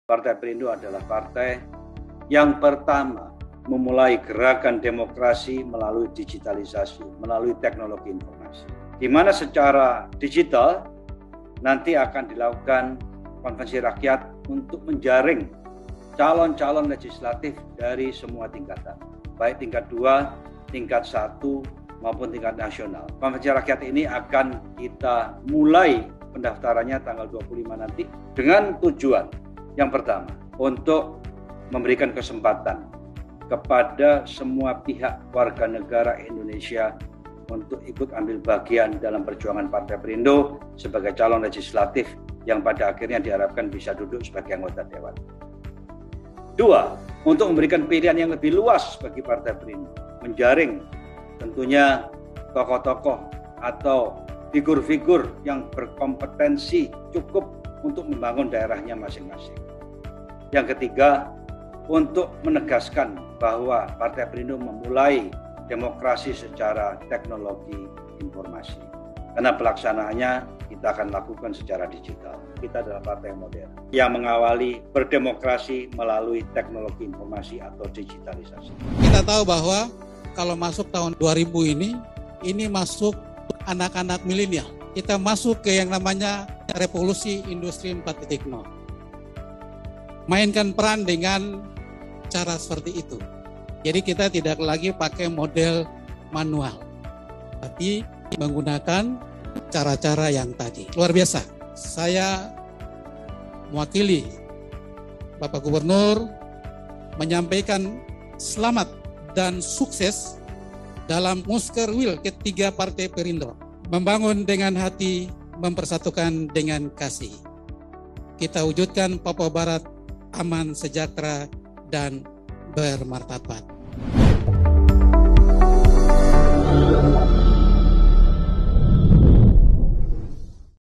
Partai Perindo adalah partai yang pertama memulai gerakan demokrasi melalui digitalisasi, melalui teknologi informasi. Di mana secara digital nanti akan dilakukan konvensi rakyat untuk menjaring calon-calon legislatif dari semua tingkatan, baik tingkat 2, tingkat 1, maupun tingkat nasional. Konvensi rakyat ini akan kita mulai pendaftarannya tanggal 25 nanti dengan tujuan yang pertama, untuk memberikan kesempatan kepada semua pihak warga negara Indonesia untuk ikut ambil bagian dalam perjuangan Partai Perindo sebagai calon legislatif yang pada akhirnya diharapkan bisa duduk sebagai anggota Dewan. 2, untuk memberikan pilihan yang lebih luas bagi Partai Perindo, menjaring tentunya tokoh-tokoh atau figur-figur yang berkompetensi cukup untuk membangun daerahnya masing-masing. Yang ketiga, untuk menegaskan bahwa Partai Perindo memulai demokrasi secara teknologi informasi. Karena pelaksanaannya kita akan lakukan secara digital. Kita adalah partai modern yang mengawali berdemokrasi melalui teknologi informasi atau digitalisasi. Kita tahu bahwa kalau masuk tahun 2000 ini masuk anak-anak milenial. Kita masuk ke yang namanya revolusi industri 4.0. Mainkan peran dengan cara seperti itu. Jadi kita tidak lagi pakai model manual, tapi menggunakan cara-cara yang tadi. Luar biasa. Saya mewakili Bapak Gubernur menyampaikan selamat dan sukses dalam Muskerwil ketiga Partai Perindo. Membangun dengan hati, mempersatukan dengan kasih. Kita wujudkan Papua Barat aman, sejahtera, dan bermartabat.